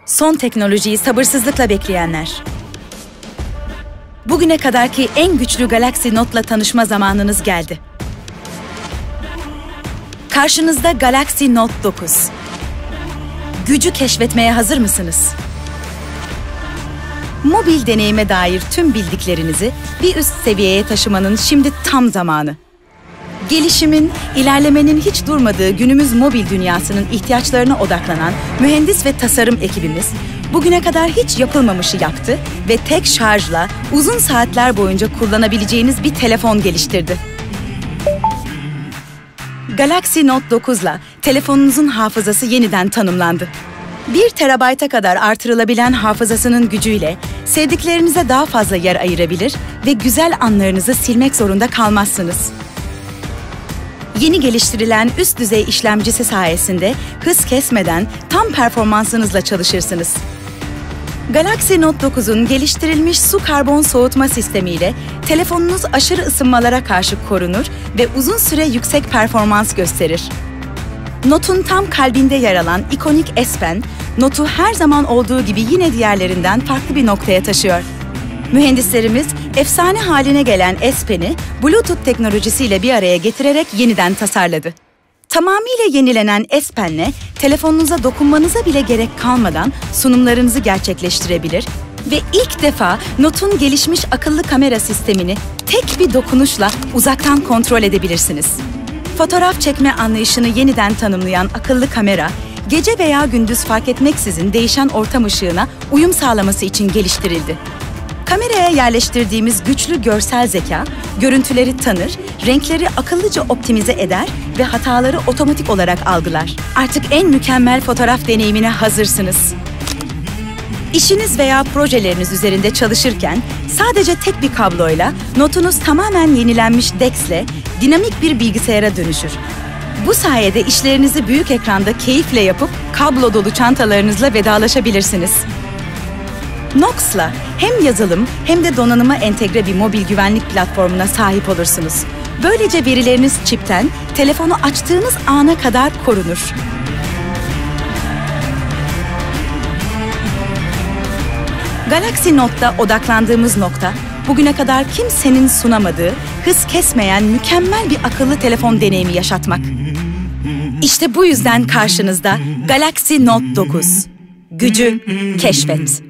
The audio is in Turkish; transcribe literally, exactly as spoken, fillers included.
Son teknolojiyi sabırsızlıkla bekleyenler. Bugüne kadarki en güçlü Galaxy Note'la tanışma zamanınız geldi. Karşınızda Galaxy Note dokuz. Gücü keşfetmeye hazır mısınız? Mobil deneyime dair tüm bildiklerinizi bir üst seviyeye taşımanın şimdi tam zamanı. Gelişimin, ilerlemenin hiç durmadığı günümüz mobil dünyasının ihtiyaçlarına odaklanan mühendis ve tasarım ekibimiz, bugüne kadar hiç yapılmamışı yaptı ve tek şarjla uzun saatler boyunca kullanabileceğiniz bir telefon geliştirdi. Galaxy Note dokuz'la telefonunuzun hafızası yeniden tanımlandı. bir terabayta kadar artırılabilen hafızasının gücüyle sevdiklerinize daha fazla yer ayırabilir ve güzel anlarınızı silmek zorunda kalmazsınız. Yeni geliştirilen üst düzey işlemcisi sayesinde hız kesmeden tam performansınızla çalışırsınız. Galaxy Note dokuz'un geliştirilmiş su karbon soğutma sistemiyle telefonunuz aşırı ısınmalara karşı korunur ve uzun süre yüksek performans gösterir. Note'un tam kalbinde yer alan ikonik S Pen, Note'u her zaman olduğu gibi yine diğerlerinden farklı bir noktaya taşıyor. Mühendislerimiz efsane haline gelen S Pen'i Bluetooth teknolojisiyle bir araya getirerek yeniden tasarladı. Tamamıyla yenilenen S Pen'le telefonunuza dokunmanıza bile gerek kalmadan sunumlarınızı gerçekleştirebilir ve ilk defa Note'un gelişmiş akıllı kamera sistemini tek bir dokunuşla uzaktan kontrol edebilirsiniz. Fotoğraf çekme anlayışını yeniden tanımlayan akıllı kamera, gece veya gündüz fark etmeksizin değişen ortam ışığına uyum sağlaması için geliştirildi. Kameraya yerleştirdiğimiz güçlü görsel zeka, görüntüleri tanır, renkleri akıllıca optimize eder ve hataları otomatik olarak algılar. Artık en mükemmel fotoğraf deneyimine hazırsınız. İşiniz veya projeleriniz üzerinde çalışırken sadece tek bir kabloyla notunuz tamamen yenilenmiş D E X'le dinamik bir bilgisayara dönüşür. Bu sayede işlerinizi büyük ekranda keyifle yapıp kablo dolu çantalarınızla vedalaşabilirsiniz. Nox'la hem yazılım hem de donanıma entegre bir mobil güvenlik platformuna sahip olursunuz. Böylece verileriniz çipten telefonu açtığınız ana kadar korunur. Galaxy Note'da odaklandığımız nokta, bugüne kadar kimsenin sunamadığı, hız kesmeyen mükemmel bir akıllı telefon deneyimi yaşatmak. İşte bu yüzden karşınızda Galaxy Note dokuz. Gücü keşfet.